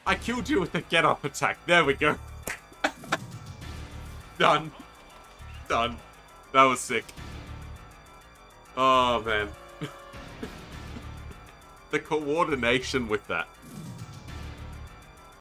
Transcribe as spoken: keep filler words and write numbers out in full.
I killed you with the Getup attack. There we go. Done. Done. That was sick. Oh, man. The coordination with that.